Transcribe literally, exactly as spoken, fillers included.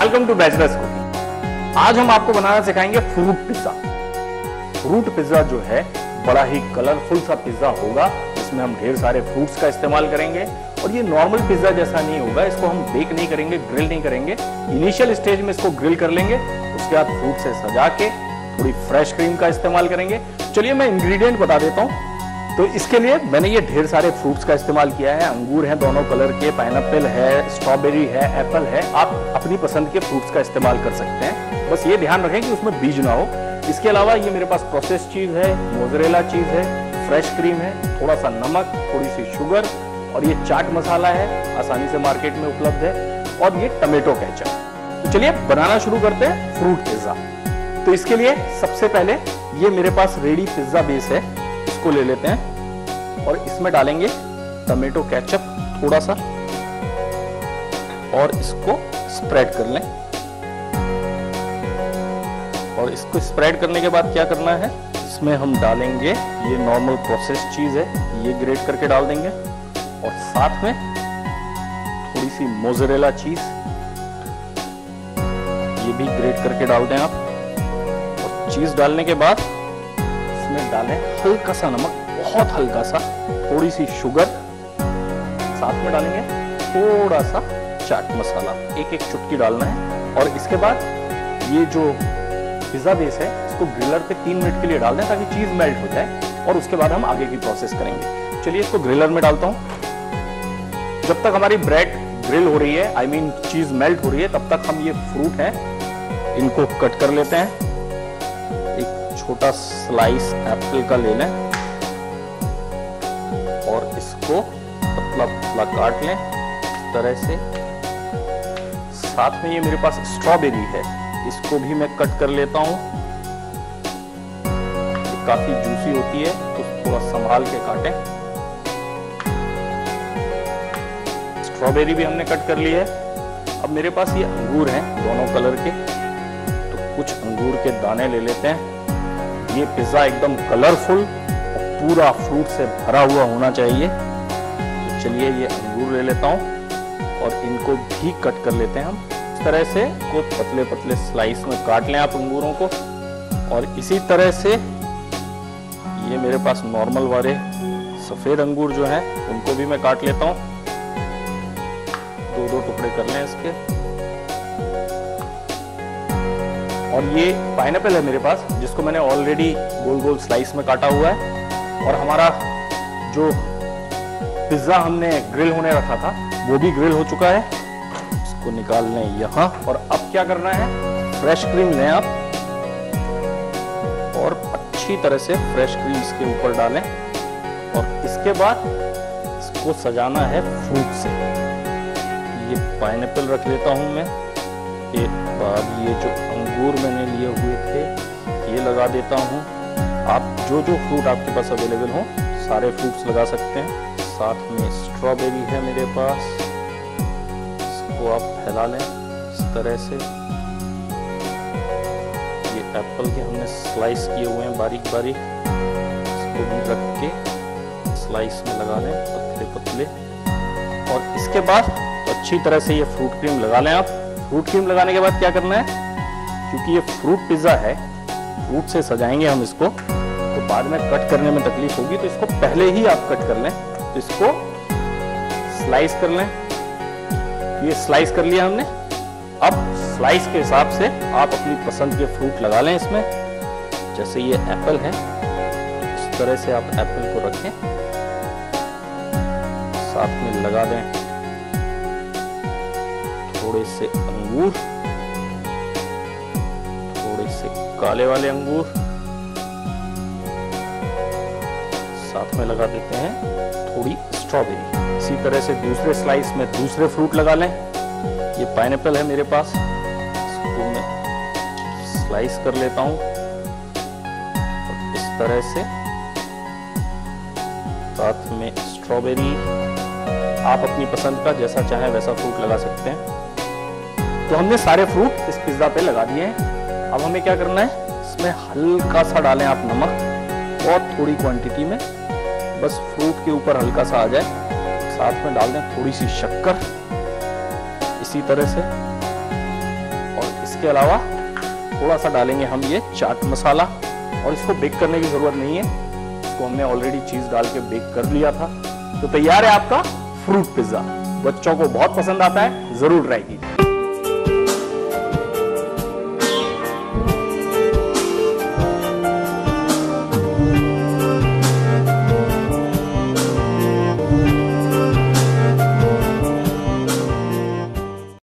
Welcome to bachelors cooking. आज हम आपको बनाना सिखाएंगे फ्रूट पिज्जा। फ्रूट पिज्जा जो है बड़ा ही कलरफुल सा पिज्जा होगा, इसमें हम ढेर सारे फ्रूट्स का इस्तेमाल करेंगे और ये नॉर्मल पिज्जा जैसा नहीं होगा। इसको हम बेक नहीं करेंगे, ग्रिल नहीं करेंगे। इनिशियल स्टेज में इसको ग्रिल कर लेंगे, उसके बाद फ्रूट से सजा के थोड़ी फ्रेश क्रीम का इस्तेमाल करेंगे। चलिए मैं इंग्रेडिएंट बता देता हूँ। तो इसके लिए मैंने ये ढेर सारे फ्रूट्स का इस्तेमाल किया है। अंगूर हैं दोनों कलर के, पाइनएप्पल है, स्ट्रॉबेरी है, एप्पल है। आप अपनी पसंद के फ्रूट्स का इस्तेमाल कर सकते हैं, बस ये ध्यान रखें कि उसमें बीज ना हो। इसके अलावा ये मेरे पास प्रोसेस चीज है, मोज़रेला चीज है, फ्रेश क्रीम है, थोड़ा सा नमक, थोड़ी सी शुगर और ये चाट मसाला है, आसानी से मार्केट में उपलब्ध है, और ये टमेटो केचप। तो चलिए बनाना शुरू करते हैं फ्रूट पिज्जा। तो इसके लिए सबसे पहले ये मेरे पास रेडी पिज्जा बेस है, इसको ले लेते हैं और इसमें डालेंगे टमेटो केचप थोड़ा सा और इसको स्प्रेड कर लें। और इसको स्प्रेड करने के बाद क्या करना है, इसमें हम डालेंगे ये नॉर्मल प्रोसेस चीज है, ये ग्रेट करके डाल देंगे और साथ में थोड़ी सी मोज़रेला चीज ये भी ग्रेट करके डाल दें आप। और चीज डालने के बाद इसमें डालें हल्का सा नमक, बहुत हल्का सा, थोड़ी सी शुगर, साथ में डालेंगे थोड़ा सा चाट मसाला, एक एक चुटकी डालना है। और इसके बाद ये जो पिज्जा बेस है इसको ग्रिलर पे तीन मिनट के लिए डाल दें ताकि चीज मेल्ट हो जाए और उसके बाद हम आगे की प्रोसेस करेंगे। चलिए इसको ग्रिलर में डालता हूं। जब तक हमारी ब्रेड ग्रिल हो रही है, आई मीन चीज मेल्ट हो रही है, तब तक हम ये फ्रूट है इनको कट कर लेते हैं। एक छोटा स्लाइस एप्पल का ले लें और इसको पतला पतला काट लें इस तरह से। साथ में ये मेरे पास स्ट्रॉबेरी है, इसको भी मैं कट कर लेता हूं। काफी जूसी होती है तो थोड़ा संभाल के काटें। स्ट्रॉबेरी भी हमने कट कर ली है। अब मेरे पास ये अंगूर हैं दोनों कलर के, तो कुछ अंगूर के दाने ले लेते हैं। ये पिज्जा एकदम कलरफुल और पूरा फ्रूट से भरा हुआ होना चाहिए। तो चलिए ये अंगूर ले लेता हूं और इनको भी कट कर लेते हैं हम इस तरह से। को पतले पतले स्लाइस में काट लें आप अंगूरों को। और इसी तरह से ये मेरे पास नॉर्मल वाले सफेद अंगूर जो हैं उनको भी मैं काट लेता हूं। दो दो टुकड़े कर लें इसके। और ये पाइनएप्पल है मेरे पास, जिसको मैंने ऑलरेडी गोल गोल स्लाइस में काटा हुआ है। और हमारा जो पिज्जा हमने ग्रिल होने रखा था वो भी ग्रिल हो चुका है, इसको निकाल लें यहाँ। और अब क्या करना है, फ्रेश क्रीम लें आप और अच्छी तरह से फ्रेश क्रीम इसके ऊपर डालें। और इसके बाद इसको सजाना है फ्रूट से। ये पाइनएप्पल रख लेता हूं मैं, एक बाद ये जो अंगूर मैंने लिए हुए थे ये लगा देता हूं। आप जो जो फ्रूट आपके पास अवेलेबल हो सारे फ्रूट्स लगा सकते हैं। साथ में स्ट्रॉबेरी है मेरे पास, इसको आप फैला लें इस तरह से। ये एप्पल के हमने स्लाइस किए हुए हैं बारीक बारीक, इसको भी रख के स्लाइस में लगा लें पतले पतले। और इसके बाद तो अच्छी तरह से ये फ्रूट क्रीम लगा लें आप। फ्रूट क्रीम लगाने के बाद क्या करना है, क्योंकि ये फ्रूट पिज्जा है, फ्रूट से सजाएंगे हम इसको, तो बाद में कट करने में तकलीफ होगी, तो इसको पहले ही आप कट कर लें। तो इसको स्लाइस कर लें। ये स्लाइस कर लिया हमने। अब स्लाइस के हिसाब से आप अपनी पसंद के फ्रूट लगा लें इसमें। जैसे ये एप्पल है, इस तरह से आप एप्पल को रखें, साथ में लगा दें थोड़े से अंगूर, थोड़े से काले वाले अंगूर, साथ में लगा देते हैं थोड़ी स्ट्रॉबेरी। इसी तरह से दूसरे स्लाइस में दूसरे फ्रूट लगा लें। ये पाइनएप्पल है मेरे पास, इसको मैं स्लाइस कर लेता हूं और इस तरह से। साथ में स्ट्रॉबेरी, आप अपनी पसंद का जैसा चाहें वैसा फ्रूट लगा सकते हैं। तो हमने सारे फ्रूट इस पिज्जा पे लगा दिए हैं। अब हमें क्या करना है, इसमें हल्का सा डालें आप नमक, बहुत थोड़ी क्वांटिटी में, बस फ्रूट के ऊपर हल्का सा आ जाए। साथ में डाल दें थोड़ी सी शक्कर इसी तरह से। इसके अलावा थोड़ा सा डालेंगे हम ये चाट मसाला, और इसको बेक करने की जरूरत नहीं है, इसको हमने ऑलरेडी चीज डाल के बेक कर लिया था। तो तैयार है आपका फ्रूट पिज्जा। बच्चों को बहुत पसंद आता है, जरूर ट्राई कीजिए।